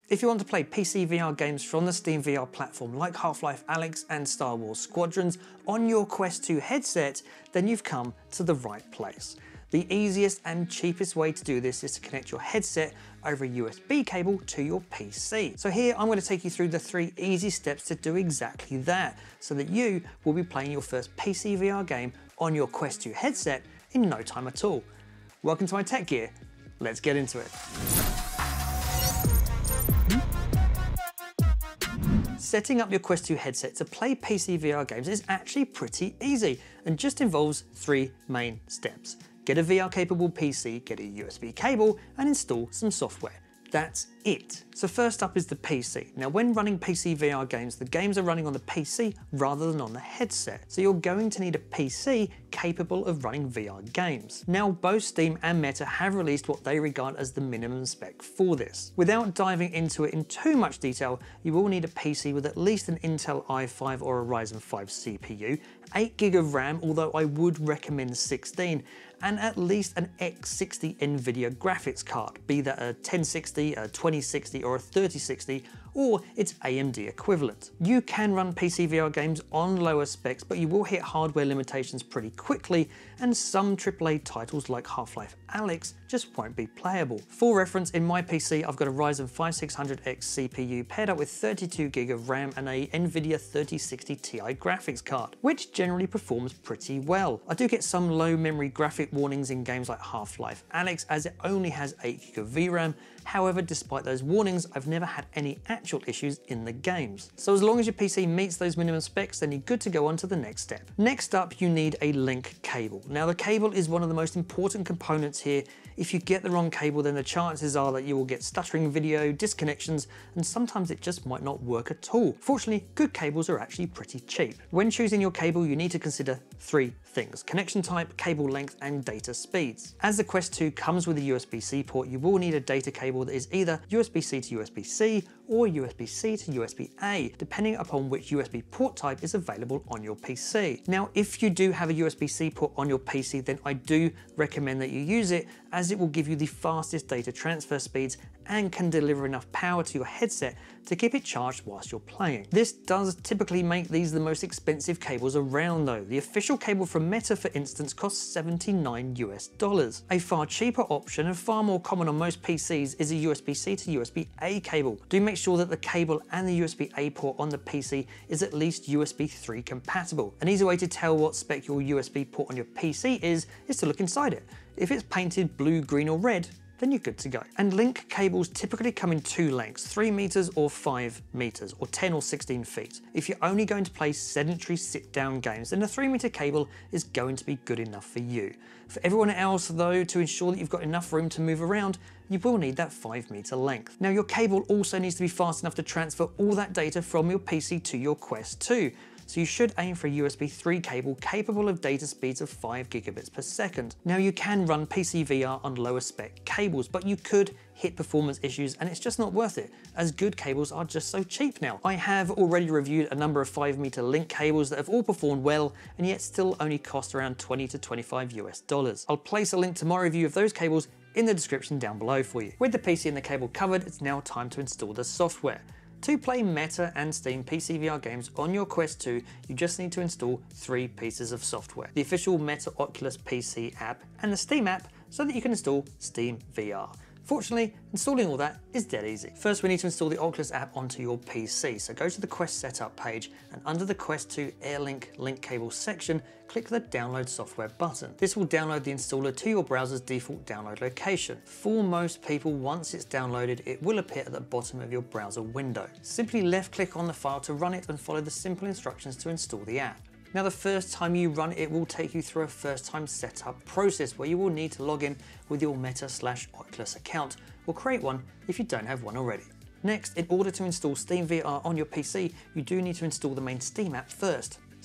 If you want to play PC VR games from the Steam VR platform like Half-Life Alyx and Star Wars Squadrons on your Quest 2 headset, then you've come to the right place. The easiest and cheapest way to do this is to connect your headset over a USB cable to your PC. So here I'm going to take you through the 3 easy steps to do exactly that, so that you will be playing your first PC VR game on your Quest 2 headset in no time at all. Welcome to my tech gear, let's get into it. Setting up your Quest 2 headset to play PC VR games is actually pretty easy and just involves 3 main steps. Get a VR capable PC, get a USB cable and install some software. That's it. So first up is the PC. Now when running PC VR games, the games are running on the PC rather than on the headset. So you're going to need a PC capable of running VR games. Now both Steam and Meta have released what they regard as the minimum spec for this. Without diving into it in too much detail, you will need a PC with at least an Intel i5 or a Ryzen 5 CPU, 8GB of RAM, although I would recommend 16, and at least an X60 NVIDIA graphics card, be that a 1060, a 2060 or a 3060, or its AMD equivalent. You can run PC VR games on lower specs, but you will hit hardware limitations pretty quickly, and some AAA titles like Half-Life Alyx just won't be playable. For reference, in my PC I've got a Ryzen 5600X CPU paired up with 32GB of RAM and a NVIDIA 3060 Ti graphics card, which generally performs pretty well. I do get some low memory graphic warnings in games like Half-Life Alyx as it only has 8GB of VRAM, however despite those warnings I've never had any actual issues in the games. So as long as your PC meets those minimum specs, then you're good to go on to the next step. Next up, you need a link cable. Now the cable is one of the most important components here. If you get the wrong cable, then the chances are that you will get stuttering video, disconnections, and sometimes it just might not work at all. Fortunately, good cables are actually pretty cheap. When choosing your cable, you need to consider 3 things: connection type, cable length, and data speeds. As the Quest 2 comes with a USB-C port, you will need a data cable that is either USB-C to USB-C or USB-C to USB-A, depending upon which USB port type is available on your PC. Now, if you do have a USB-C port on your PC, then I do recommend that you use it, as it will give you the fastest data transfer speeds and can deliver enough power to your headset to keep it charged whilst you're playing. This does typically make these the most expensive cables around though. The official cable from Meta, for instance, costs $79 US. A far cheaper option and far more common on most PCs is a USB-C to USB-A cable. Do make sure that the cable and the USB-A port on the PC is at least USB 3 compatible. An easy way to tell what spec your USB port on your PC is to look inside it. If it's painted blue, green or red, then you're good to go. And link cables typically come in 2 lengths, 3 meters or 5 meters, or 10 or 16 feet. If you're only going to play sedentary sit-down games, then a 3-meter cable is going to be good enough for you. For everyone else though, to ensure that you've got enough room to move around, you will need that 5-meter length. Now your cable also needs to be fast enough to transfer all that data from your PC to your Quest 2. So you should aim for a USB 3 cable capable of data speeds of 5 gigabits per second. Now you can run PC VR on lower spec cables, but you could hit performance issues and it's just not worth it, as good cables are just so cheap now. I have already reviewed a number of 5-meter link cables that have all performed well and yet still only cost around $20 to $25 US. I'll place a link to my review of those cables in the description down below for you. With the PC and the cable covered, it's now time to install the software. To play Meta and Steam PC VR games on your Quest 2, you just need to install 3 pieces of software: the official Meta Oculus PC app and the Steam app, so that you can install Steam VR. Fortunately, installing all that is dead easy. First, we need to install the Oculus app onto your PC. So go to the Quest setup page and under the Quest 2 AirLink link cable section, click the download software button. This will download the installer to your browser's default download location. For most people, once it's downloaded, it will appear at the bottom of your browser window. Simply left click on the file to run it and follow the simple instructions to install the app. Now the first time you run it will take you through a first time setup process where you will need to log in with your Meta/Oculus account, or create one if you don't have one already. Next, in order to install Steam VR on your PC, you do need to install the main Steam app first.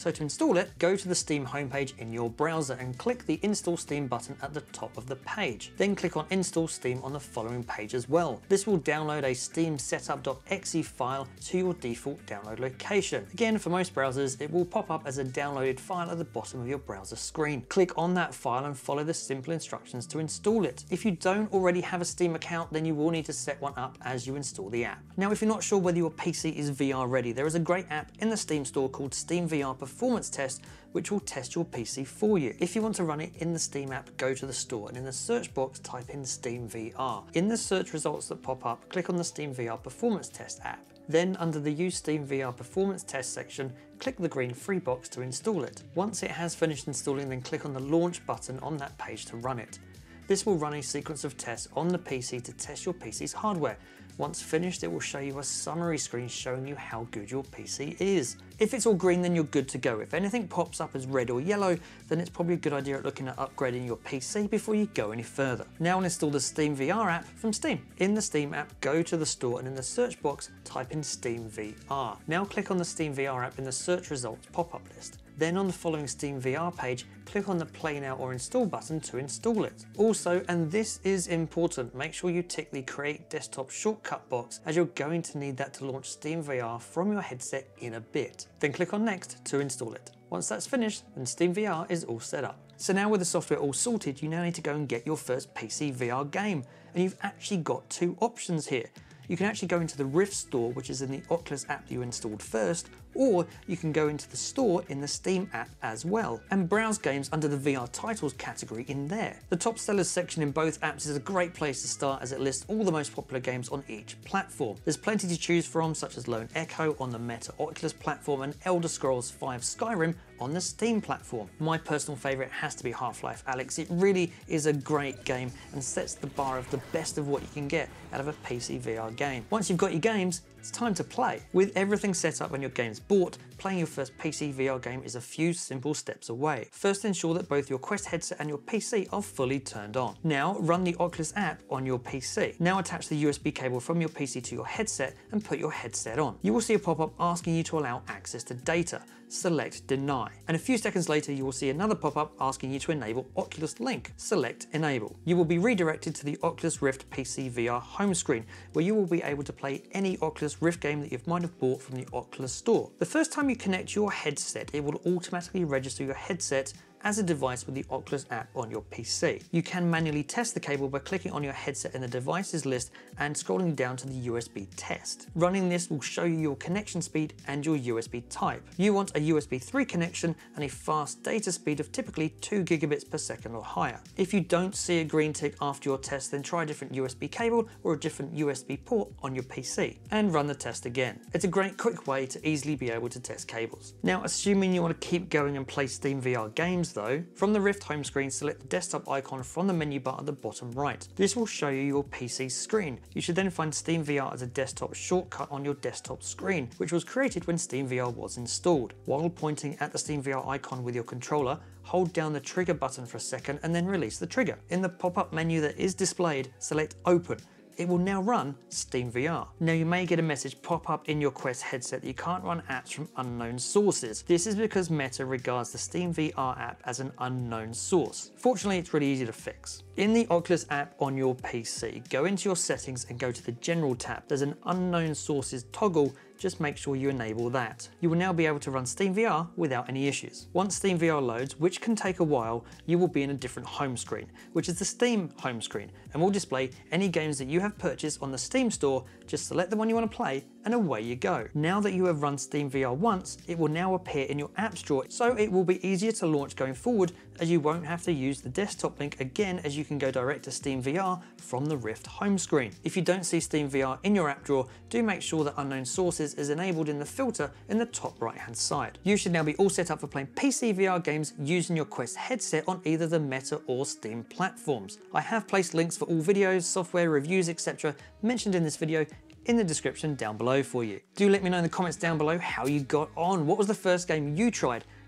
So to install it, go to the Steam homepage in your browser and click the Install Steam button at the top of the page. Then click on Install Steam on the following page as well. This will download a Steam setup.exe file to your default download location. Again, for most browsers, it will pop up as a downloaded file at the bottom of your browser screen. Click on that file and follow the simple instructions to install it. If you don't already have a Steam account, then you will need to set one up as you install the app. Now, if you're not sure whether your PC is VR ready, there is a great app in the Steam store called Steam VR Performance Test, which will test your PC for you. If you want to run it in the Steam app, go to the store and in the search box type in Steam VR. In the search results that pop up, click on the Steam VR Performance Test app. Then under the Use Steam VR Performance Test section, click the green free box to install it. Once it has finished installing, then click on the Launch button on that page to run it. This will run a sequence of tests on the PC to test your PC's hardware. Once finished, it will show you a summary screen showing you how good your PC is. If it's all green, then you're good to go. If anything pops up as red or yellow, then it's probably a good idea at looking at upgrading your PC before you go any further. Now install the Steam VR app from Steam. In the Steam app, go to the store and in the search box, type in Steam VR. Now click on the Steam VR app in the search results pop-up list. Then on the following Steam VR page, click on the Play Now or Install button to install it. Also, and this is important, make sure you tick the Create Desktop Shortcut box, as you're going to need that to launch Steam VR from your headset in a bit. Then click on Next to install it. Once that's finished, then Steam VR is all set up. So now with the software all sorted, you now need to go and get your first PC VR game. And you've actually got two options here. You can actually go into the Rift store, which is in the Oculus app you installed first, or you can go into the store in the Steam app as well and browse games under the VR titles category in there. The top sellers section in both apps is a great place to start as it lists all the most popular games on each platform. There's plenty to choose from, such as Lone Echo on the Meta Oculus platform and Elder Scrolls V Skyrim on the Steam platform. My personal favourite has to be Half-Life Alyx. It really is a great game and sets the bar of the best of what you can get out of a PC VR game. Once you've got your games, it's time to play. With everything set up and your games bought, playing your first PC VR game is a few simple steps away. First, ensure that both your Quest headset and your PC are fully turned on. Now, run the Oculus app on your PC. Now attach the USB cable from your PC to your headset and put your headset on. You will see a pop-up asking you to allow access to data. Select Deny. And a few seconds later, you will see another pop-up asking you to enable Oculus Link. Select Enable. You will be redirected to the Oculus Rift PC VR home screen, where you will be able to play any Oculus Rift game that you might have bought from the Oculus store. The first time you connect your headset, it will automatically register your headset as a device with the Oculus app on your PC. You can manually test the cable by clicking on your headset in the devices list and scrolling down to the USB test. Running this will show you your connection speed and your USB type. You want a USB 3 connection and a fast data speed of typically 2 gigabits per second or higher. If you don't see a green tick after your test, then try a different USB cable or a different USB port on your PC and run the test again. It's a great quick way to easily be able to test cables. Now, assuming you want to keep going and play Steam VR games though, from the Rift home screen, select the desktop icon from the menu bar at the bottom right. This will show you your PC's screen. You should then find Steam VR as a desktop shortcut on your desktop screen, which was created when Steam VR was installed. While pointing at the Steam VR icon with your controller, hold down the trigger button for a second and then release the trigger. In the pop-up menu that is displayed, select Open. It will now run Steam VR. Now, you may get a message pop up in your Quest headset that you can't run apps from unknown sources. This is because Meta regards the Steam VR app as an unknown source. Fortunately, it's really easy to fix. In the Oculus app on your PC, go into your settings and go to the General tab. There's an unknown sources toggle. Just make sure you enable that. You will now be able to run Steam VR without any issues. Once Steam VR loads, which can take a while, you will be in a different home screen, which is the Steam home screen, and will display any games that you have purchased on the Steam store. Just select the one you want to play and away you go. Now that you have run Steam VR once, it will now appear in your apps drawer, so it will be easier to launch going forward, as you won't have to use the desktop link again, as you can go direct to Steam VR from the Rift home screen. If you don't see Steam VR in your app drawer, do make sure that unknown sources is enabled in the filter in the top right hand side. You should now be all set up for playing PC VR games using your Quest headset on either the Meta or Steam platforms. I have placed links for all videos, software reviews, etc. mentioned in this video in the description down below for you. Do let me know in the comments down below how you got on. What was the first game you tried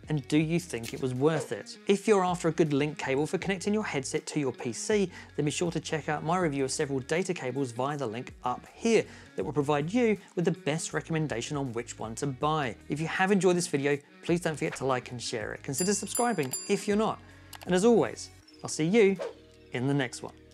And do you think it was worth it? If you're after a good link cable for connecting your headset to your PC, then be sure to check out my review of several data cables via the link up here that will provide you with the best recommendation on which one to buy. If you have enjoyed this video, please don't forget to like and share it. Consider subscribing if you're not. And as always, I'll see you in the next one.